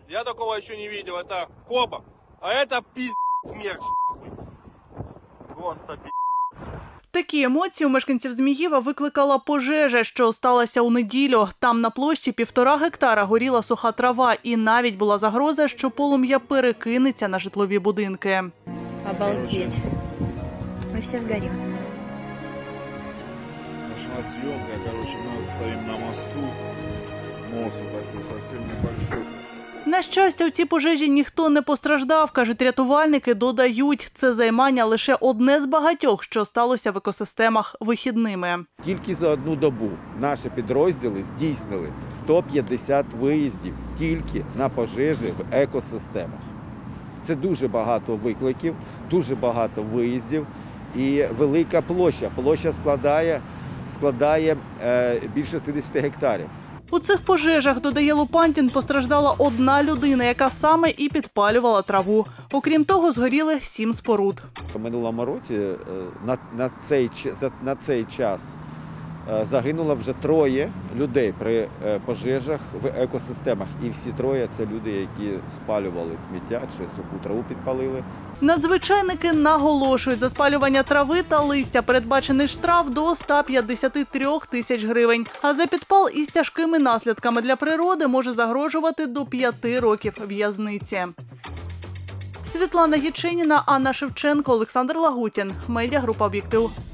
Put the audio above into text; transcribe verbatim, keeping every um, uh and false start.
Я такого еще не видел. Это коба. А это пиздец мерч, нахуй. Просто пиздец. Такі емоції у мешканців Зміїва викликала пожежа, що сталася у неділю. Там на площі півтора гектара горіла суха трава і навіть була загроза, що полум'я перекинеться на житлові будинки. Обалдеть. Мы все сгорим. Нашла съемка, короче, мы вот стоим на мосту. Мост вот такой совсем небольшой. На щастя, у цій пожежі ніхто не постраждав, кажуть рятувальники, додають, це займання лише одне з багатьох, що сталося в екосистемах вихідними. Тільки за одну добу наші підрозділи здійснили сто п'ятдесят виїздів тільки на пожежі в екосистемах. Це дуже багато викликів, дуже багато виїздів і велика площа. Площа складає, складає е, більше шістдесят гектарів. У цих пожежах, додає Лупантін, постраждала одна людина, яка саме і підпалювала траву. Окрім того, згоріли сім споруд. У минулому році на, на, цей, на цей час загинуло вже троє людей при пожежах в екосистемах. І всі троє – це люди, які спалювали сміття чи суху траву підпалили. Надзвичайники наголошують, за спалювання трави та листя передбачений штраф до ста п'ятдесяти трьох тисяч гривень. А за підпал із тяжкими наслідками для природи може загрожувати до п'яти років в'язниці. Світлана Гічиніна, Анна Шевченко, Олександр Лагутін. Медіагрупа «Об'єктив».